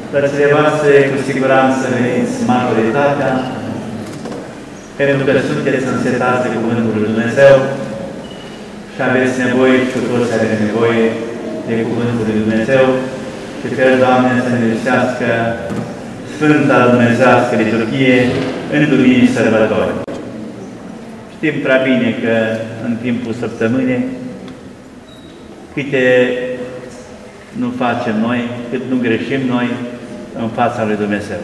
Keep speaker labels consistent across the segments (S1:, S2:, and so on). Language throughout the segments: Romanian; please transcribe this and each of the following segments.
S1: Frățile voastre, cu siguranță veniți majoritatea, pentru că sunteți însetați de Cuvântul lui Dumnezeu și aveți nevoie și cu toți avem nevoie de Cuvântul lui Dumnezeu și cer, Doamne, să ne lipsească Sfânta Dumnezească liturghie în duminici sărbători. Știm prea bine că în timpul săptămânii câte nu facem noi, cât nu greșim noi în fața lui Dumnezeu.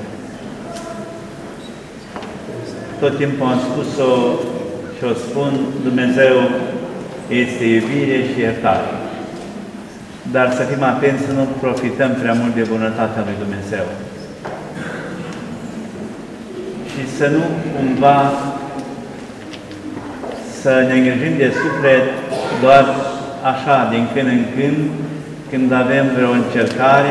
S1: Tot timpul am spus-o și o spun, Dumnezeu este iubire și iertare. Dar să fim atenți să nu profităm prea mult de bunătatea lui Dumnezeu. Și să nu cumva să ne îngrijim de suflet doar așa, din când în când avem vreo încercare,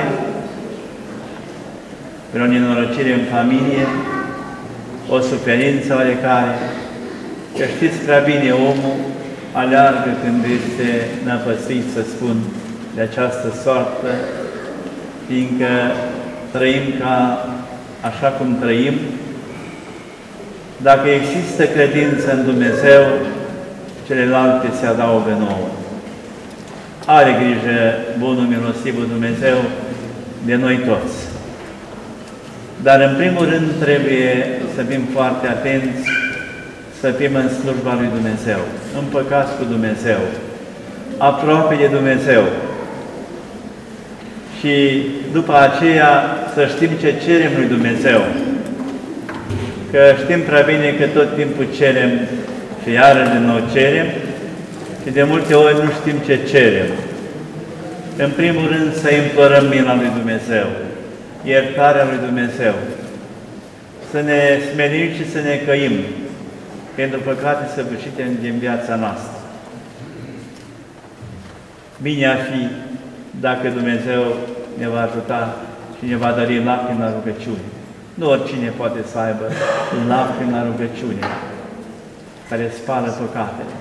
S1: vreo nenorocire în familie, o suferință oarecare. Că știți prea bine, omul aleargă când este năpăstuit, să spun, de această soartă, fiindcă trăim ca așa cum trăim. Dacă există credință în Dumnezeu, celelalte se adaugă nouă. Are grijă bunul, milostivul Dumnezeu de noi toți. Dar în primul rând trebuie să fim foarte atenți, să fim în slujba lui Dumnezeu, împăcați cu Dumnezeu, aproape de Dumnezeu. Și după aceea să știm ce cerem lui Dumnezeu. Că știm prea bine că tot timpul cerem și iarăși din nou cerem și de multe ori nu știm ce cerem. În primul rând să implorăm mila lui Dumnezeu, iertarea lui Dumnezeu, să ne smerim și să ne căim pentru păcate săvârșite din viața noastră. Bine ar fi dacă Dumnezeu ne va ajuta și ne va dări lacrimi la rugăciune. Nu oricine poate să aibă lacrimi la rugăciune, care spală păcatele.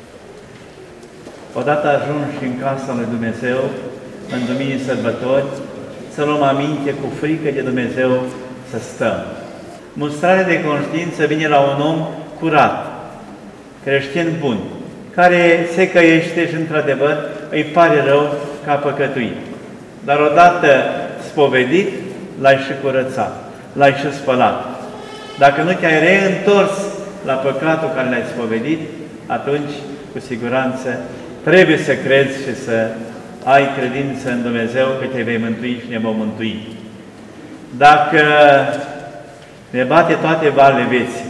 S1: Odată ajungi în casa lui Dumnezeu, în duminici sărbători, să luăm aminte cu frică de Dumnezeu să stăm. Mustrarea de conștiință vine la un om curat, creștin bun, care se căiește și, într-adevăr, îi pare rău că a păcătuit. Dar odată spovedit, l-ai și curățat, l-ai și spălat. Dacă nu te-ai reîntors la păcatul care l-ai spovedit, atunci, cu siguranță, trebuie să crezi și să ai credință în Dumnezeu că te vei mântui și ne vom mântui. Dacă ne bate toate valele vieții,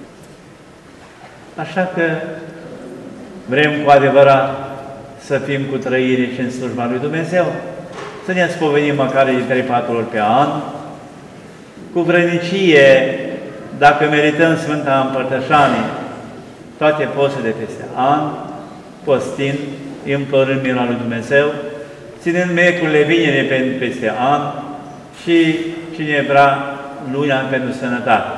S1: așa că vrem cu adevărat să fim cu trăire și în slujba lui Dumnezeu, să ne spovedim măcar de 3-4 ori pe an, cu vrănicie, dacă merităm Sfânta Împărtășanie, toate posturile de peste an, postind, implorând mila lui Dumnezeu, ținând mecurile vinere peste an și cine vrea luna pentru sănătate.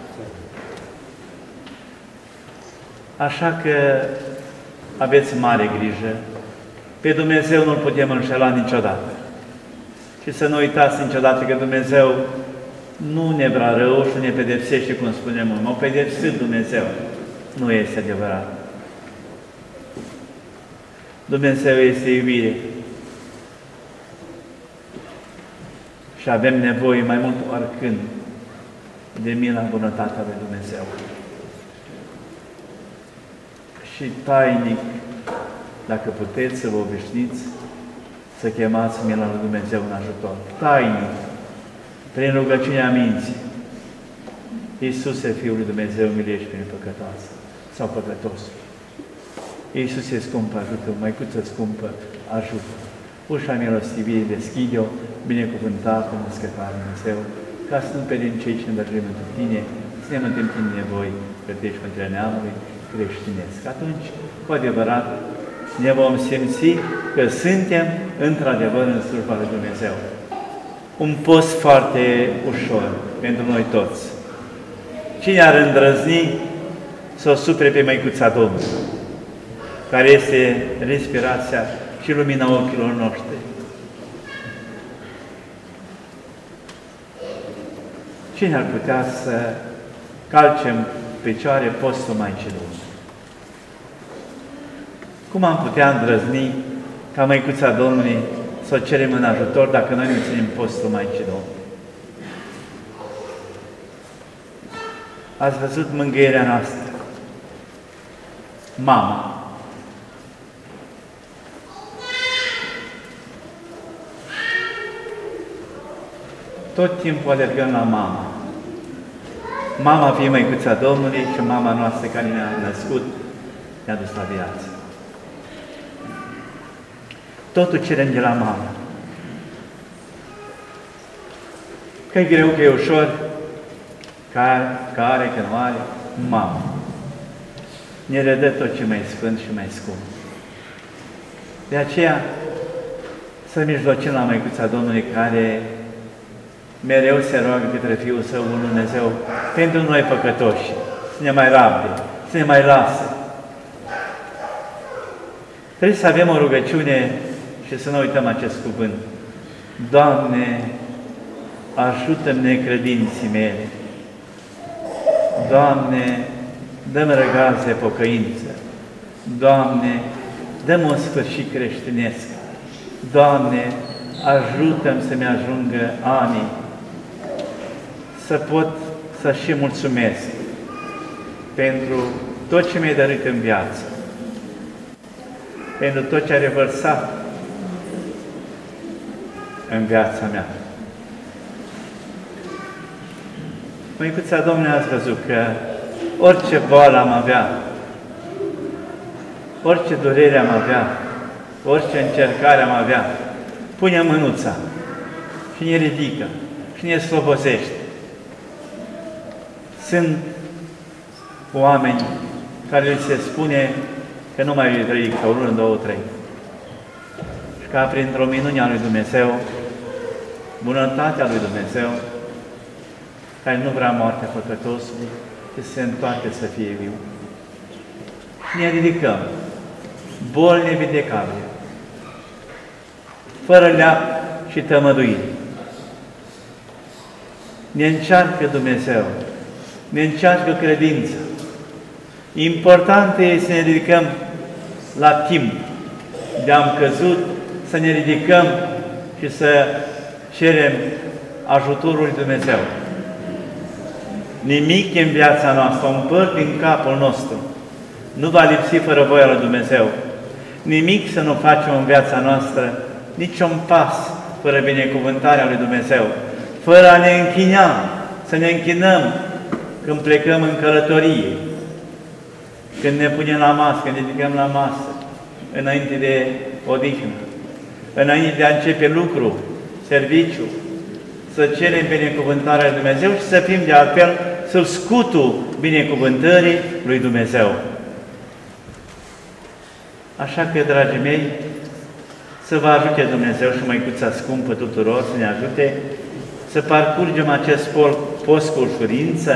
S1: Așa că aveți mare grijă. Pe Dumnezeu nu-L putem înșela niciodată. Și să nu uitați niciodată că Dumnezeu nu ne vrea rău și ne pedepsește, cum spunem, mă pedepsit Dumnezeu. Nu este adevărat. Dumnezeu este iubire. Și avem nevoie mai mult oricând de mila, bunătatea lui Dumnezeu. Și tainic, dacă puteți să vă obișnuiți, să chemați mila lui Dumnezeu în ajutor. Tainic, prin rugăciunea minții. Iisuse, Fiul lui Dumnezeu, miluiește pe păcătoasă sau păcătosul. Iisuse, scumpă, ajută, Măicuță scumpă, ajută. Ușa milostivirii deschide-o, binecuvântată, născătoare Dumnezeu, ca să nu pierdem cei ce îndrăgim într Tine, să ne mântim nevoi, plătești pentru neamului creștinesc. Atunci, cu adevărat, ne vom simți că suntem într-adevăr în slujba lui Dumnezeu. Un post foarte ușor pentru noi toți. Cine ar îndrăzni să o supere pe Măicuța Domnului, care este respirația și lumina ochilor noștri? cine ar putea să calce în picioare postul Maicii Domnului? Cum am putea îndrăzni ca Măicuța Domnului să o cerem în ajutor dacă noi nu ținem postul Maicii Domnului? Ați văzut mângâierea noastră. Mama. Tot timpul alergăm la mama. Mama fiind Măicuța Domnului și mama noastră care ne-a născut, ne-a dus la viață. Totul cerem de la mama. Că e greu, că e ușor, că are, că nu are, mama. Ne redă tot ce mai sfânt și mai scump. De aceea, să mijlocim la Măicuța Domnului care mereu se roagă către Fiul Său, un Dumnezeu, pentru noi păcătoși, să ne mai rabde, să ne mai lasă. Trebuie să avem o rugăciune și să nu uităm acest cuvânt. Doamne, ajută-mi necredinții mele. Doamne, dă-mi răgaz de pocăință. Doamne, dă-mi un sfârșit creștinesc. Doamne, ajută-mi să-mi ajungă anii, să pot să și mulțumesc pentru tot ce mi-ai dăruit în viață, pentru tot ce ai revărsat în viața mea. Măicuța Domnului, ați văzut că orice boală am avea, orice durere am avea, orice încercare am avea, pune mânuța și ne ridică și ne slobozește. Sunt oameni care li se spune că nu mai trăi ca o lună, 2, 3. Și ca printr-o minune a lui Dumnezeu, bunătatea lui Dumnezeu, care nu vrea moartea păcătosului, că se întoarce să fie viu. Și ne ridicăm, boli nevindecabile, fără leac și tămăduire. Ne încearcă Dumnezeu, ne încearcă credința. Important e să ne ridicăm la timp de am căzut, să ne ridicăm și să cerem ajutorul lui Dumnezeu. Nimic în viața noastră, un păr din capul nostru, nu va lipsi fără voia lui Dumnezeu. Nimic să nu facem în viața noastră, niciun pas fără binecuvântarea lui Dumnezeu, fără a ne închina, să ne închinăm când plecăm în călătorie, când ne punem la masă, când ne ridicăm la masă, înainte de odihnă, înainte de a începe lucru, serviciu, să cerem binecuvântarea lui Dumnezeu și să fim de altfel sub scutul binecuvântării lui Dumnezeu. Așa că, dragii mei, să vă ajute Dumnezeu și Măicuța scumpă tuturor, să ne ajute să parcurgem acest post cu ușurință.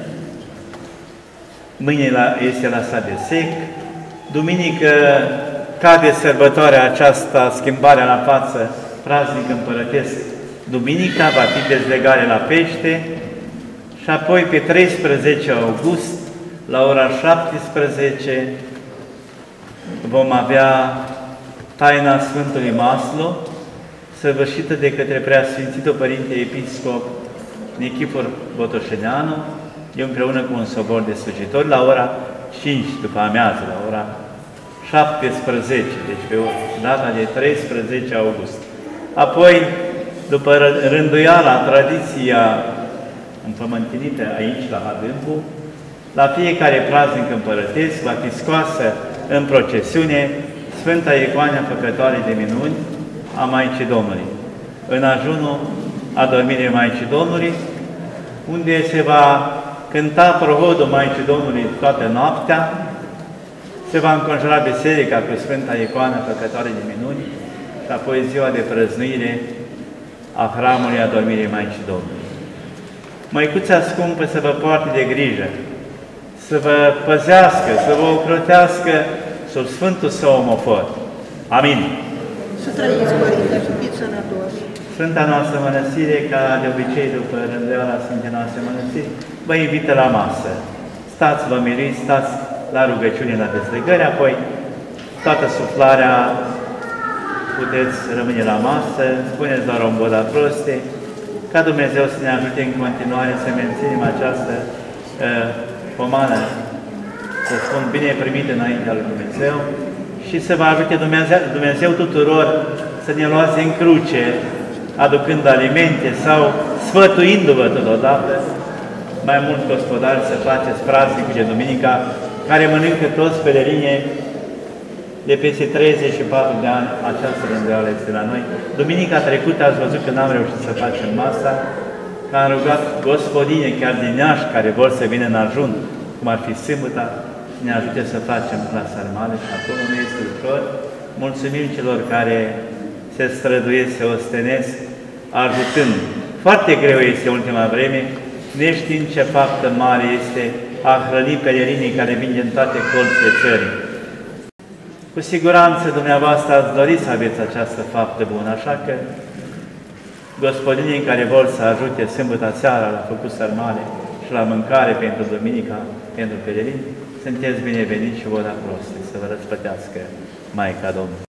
S1: Mâine este lăsat de sec, duminică cade sărbătoarea aceasta, schimbarea la față, praznic împărătesc. Duminica va fi dezlegare la pește și apoi pe 13 august, la ora 17, vom avea taina Sfântului Maslu, săvârșită de către Preasfințitul Părinte Episcop Nichifor Botoșeneanu, împreună cu un sobor de slujitori, la ora 5 după amiază, la ora 17, deci pe data de 13 august. Apoi, după rânduiala, tradiția împământenită aici, la Adâmpu, la fiecare praznic împărătesc va fi scoasă în procesiune Sfânta Icoana Făcătoare de Minuni a Maicii Domnului, în ajunul adormirii Maicii Domnului, unde se va cânta prohodul Maicii Domnului toată noaptea, se va înconjura biserica cu Sfânta Icoană Făcătoare de Minuni și apoi ziua de prăznuire a hramului adormirii Maicii Domnului. Măicuța scumpă să vă poarte de grijă, să vă păzească, să vă ocrotească sub Sfântul Său omofor. Amin.
S2: Să trăiți, Părinte, să fiți sănătoși.
S1: Sfânta noastră mănăstire, ca de obicei după rânduiala Sfintei noastre mănăstiri, vă invită la masă. Stați, vă miriți, stați la rugăciune, la dezlegări, apoi toată suflarea puteți rămâne la masă, spuneți doar o boda proste, ca Dumnezeu să ne ajute în continuare să menținem această pomană, să spun, bine primită înaintea lui Dumnezeu și să vă ajute Dumnezeu tuturor să ne luați în cruce, aducând alimente sau sfătuindu-vă totodată, mai mult gospodari, să faceți praznicul de duminica, care mănâncă toți pelerinii de peste 34 de ani. Această rânduială este la noi. Duminica trecută ați văzut că n-am reușit să facem masa, că am rugat gospodine, chiar din Iași, care vor să vină în ajun, cum ar fi sâmbătă, să ne ajute să facem la sarmale și acolo nu este ușor. Mulțumim celor care se străduiesc, se ostenesc, ajutând. Foarte greu este în ultima vreme, neștiind ce faptă mare este a hrăni pelerinii care vin din toate colțile țării. Cu siguranță dumneavoastră ați dorit să aveți această faptă bună, așa că gospodinii care vor să ajute sâmbătă seara la făcut sarmale și la mâncare pentru duminica, pentru pelerini, sunteți bineveniți și vă da proste, să vă răsplătească Maica Domnului.